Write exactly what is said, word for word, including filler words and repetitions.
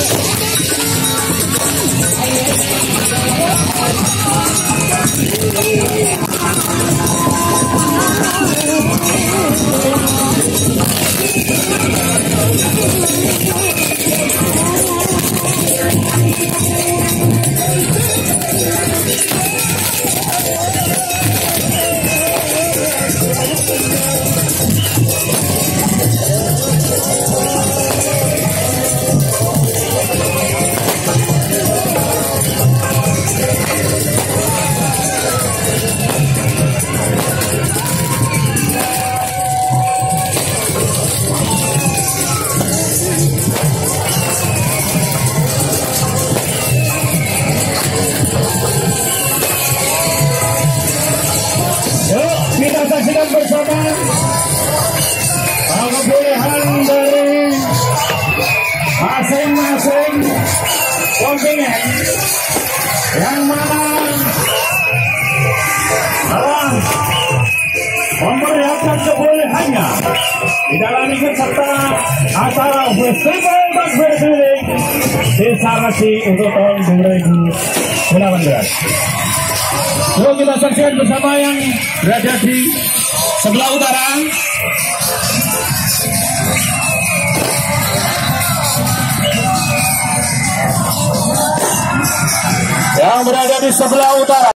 Kita saksikan bersama pengebolehan dari masing-masing kontingen yang mana telah memperlihatkan kebolehannya di dalam ikut serta acara festival takbir keliling Desa Rasi untuk tahun dua ribu delapan belas. Yuk kita saksikan bersama yang berada di sebelah utara. Yang berada di sebelah utara.